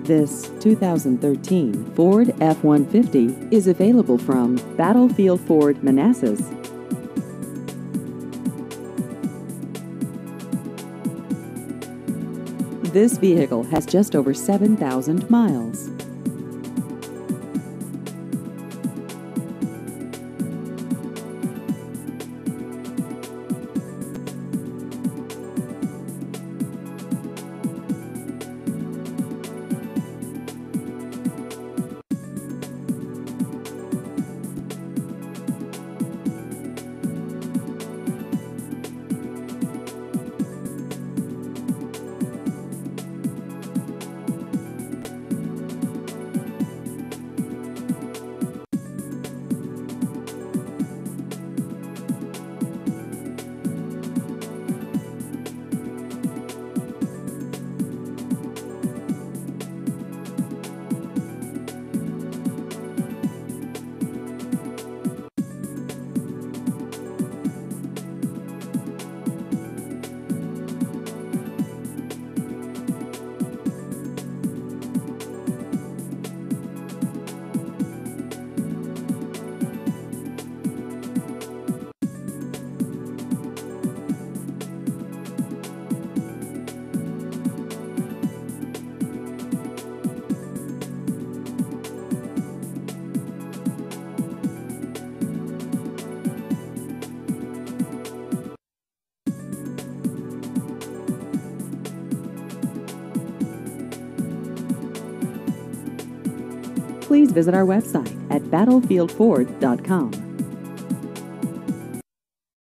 This 2013 Ford F-150 is available from Battlefield Ford Manassas. This vehicle has just over 7,000 miles. Please visit our website at battlefieldford.com.